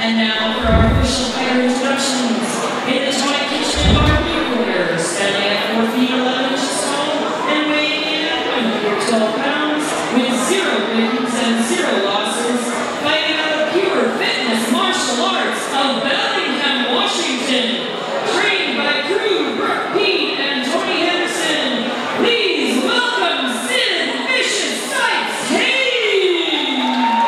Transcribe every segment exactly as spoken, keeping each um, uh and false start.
And now for our official fighter introductions. In the toy kitchen are warriors, standing at four feet eleven inches tall and weighing in at one hundred twelve pounds with zero wins and zero losses, fighting out of pure fitness martial arts of Bellingham, Washington, trained by crew Brooke Pete and Tony Henderson. Please welcome Sid Vicious Sykes Hayes!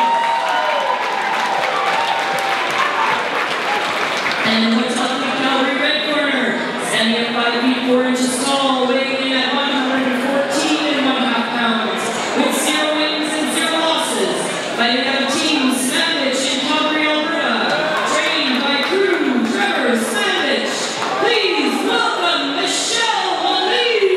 And what's up in the Calgary red corner, standing at five feet four inches tall, weighing in at one hundred fourteen and one half pounds, with zero wins and zero losses, fighting out of Team Savage in Calgary, Alberta, trained by crew Trevor Savage. Please welcome Michelle Wally!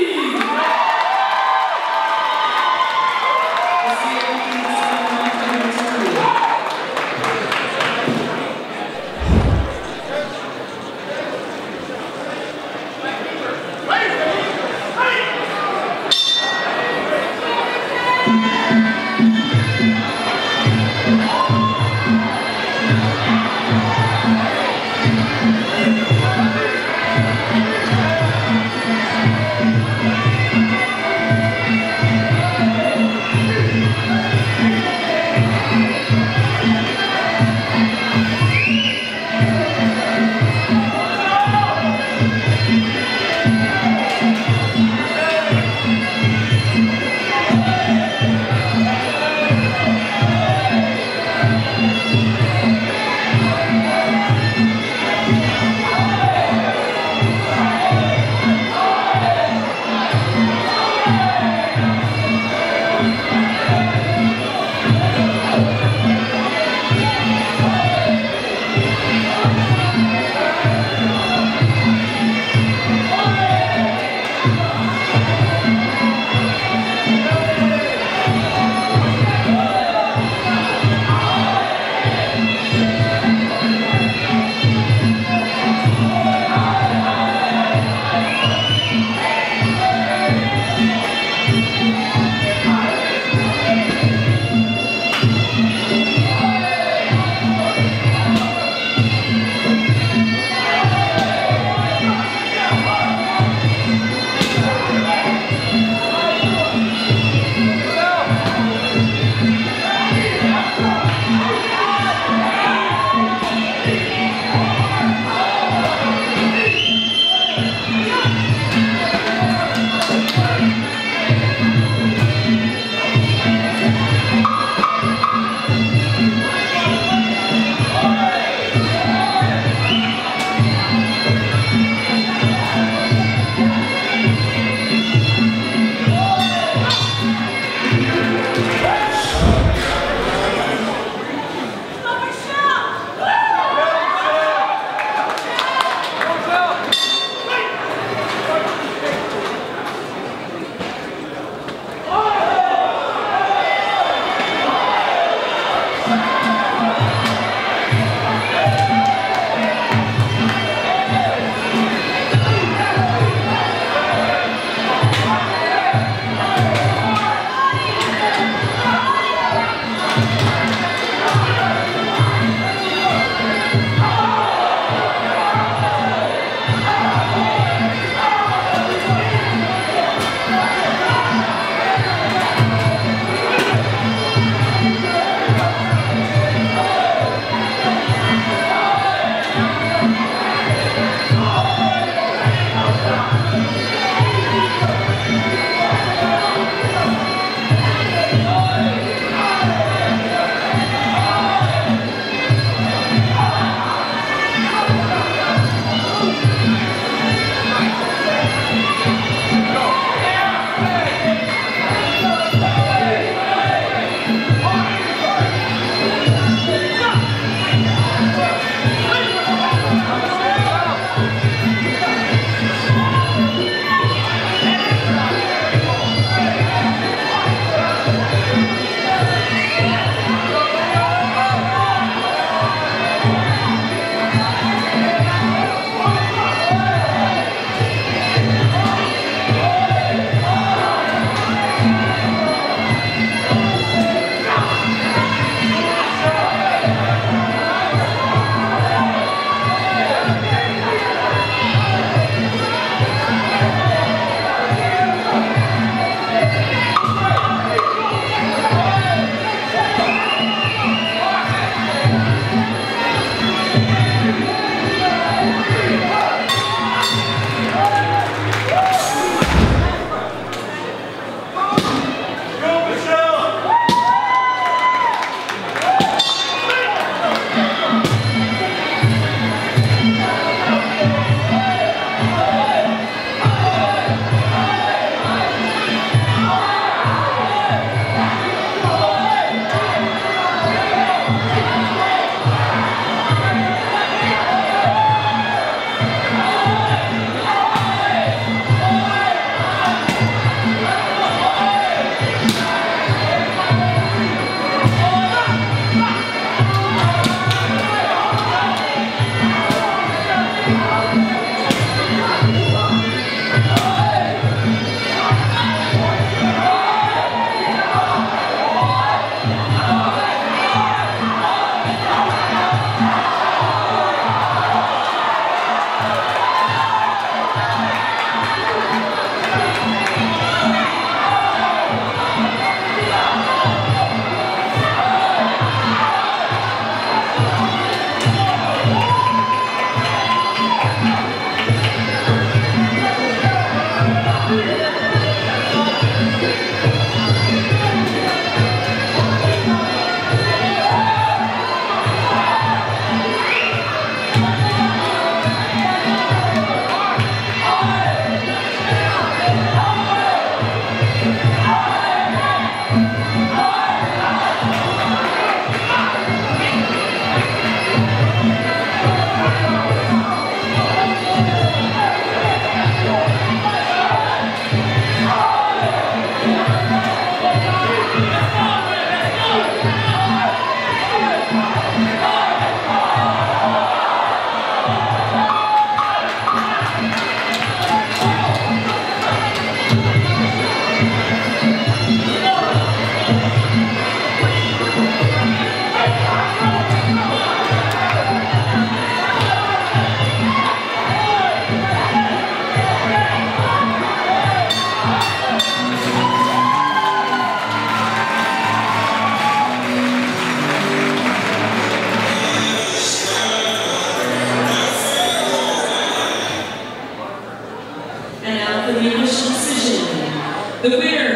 The winner